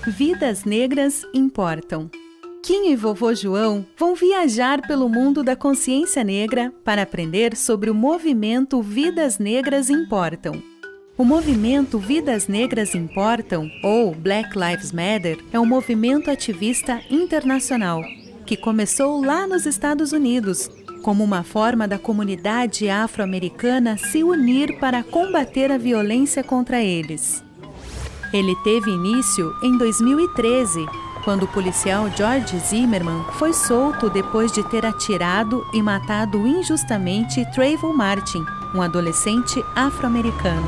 Vidas negras importam. Quinho e vovô João vão viajar pelo mundo da consciência negra para aprender sobre o movimento Vidas Negras Importam. O movimento Vidas Negras Importam, ou Black Lives Matter, é um movimento ativista internacional que começou lá nos Estados Unidos, como uma forma da comunidade afro-americana se unir para combater a violência contra eles. Ele teve início em 2013, quando o policial George Zimmerman foi solto depois de ter atirado e matado injustamente Trayvon Martin, um adolescente afro-americano.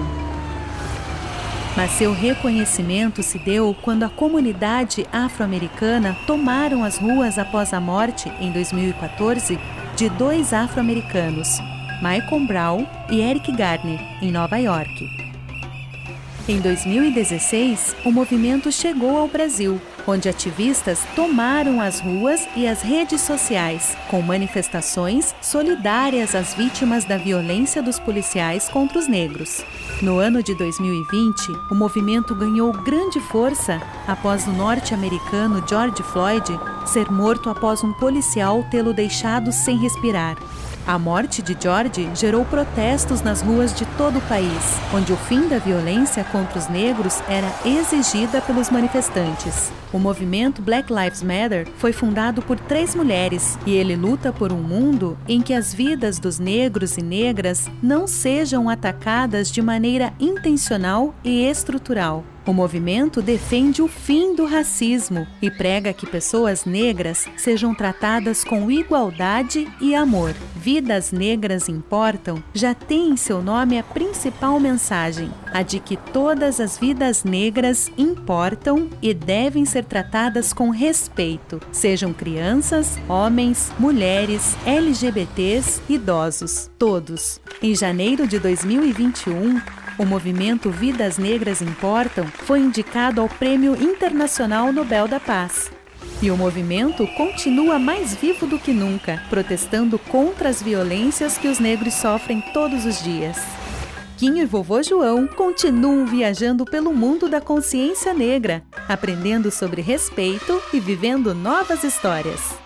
Mas seu reconhecimento se deu quando a comunidade afro-americana tomaram as ruas após a morte, em 2014, de dois afro-americanos, Michael Brown e Eric Garner, em Nova York. Em 2016, o movimento chegou ao Brasil, onde ativistas tomaram as ruas e as redes sociais, com manifestações solidárias às vítimas da violência dos policiais contra os negros. No ano de 2020, o movimento ganhou grande força após o norte-americano George Floyd ser morto após um policial tê-lo deixado sem respirar. A morte de George gerou protestos nas ruas de todo o país, onde o fim da violência contra os negros era exigida pelos manifestantes. O movimento Black Lives Matter foi fundado por 3 mulheres e ele luta por um mundo em que as vidas dos negros e negras não sejam atacadas de maneira intencional e estrutural. O movimento defende o fim do racismo e prega que pessoas negras sejam tratadas com igualdade e amor. Vidas Negras Importam já tem em seu nome a principal mensagem, a de que todas as vidas negras importam e devem ser tratadas com respeito, sejam crianças, homens, mulheres, LGBTs, idosos, todos. Em janeiro de 2021, o movimento Vidas Negras Importam foi indicado ao Prêmio Internacional Nobel da Paz. E o movimento continua mais vivo do que nunca, protestando contra as violências que os negros sofrem todos os dias. Quinho e vovô João continuam viajando pelo mundo da consciência negra, aprendendo sobre respeito e vivendo novas histórias.